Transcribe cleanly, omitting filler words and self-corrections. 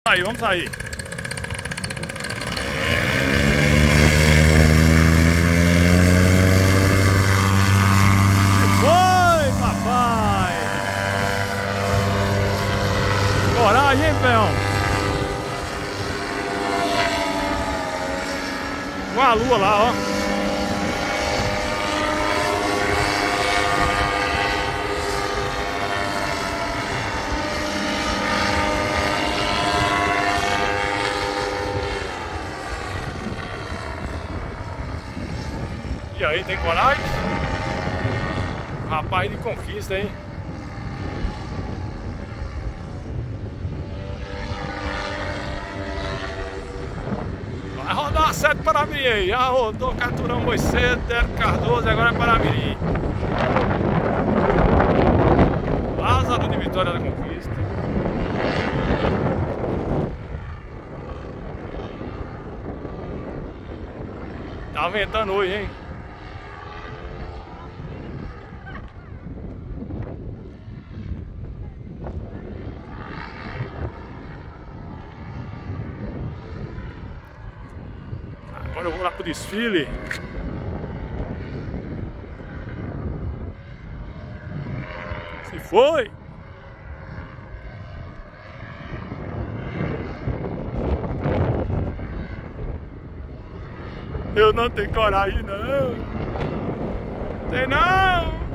sair, vamos sair. Foi, papai! Coragem, hein, peão? Com a lua lá, ó. E aí, tem coragem? Rapaz de conquista, hein? Vai rodar 7 Paramirim aí. Já rodou Caturão Moisés, Dério Cardoso e agora é Paramirim. Lázaro de Vitória da Conquista. Tá ventando hoje, hein? Agora eu vou lá pro desfile. Se foi! Eu não tenho coragem, não. Tem não!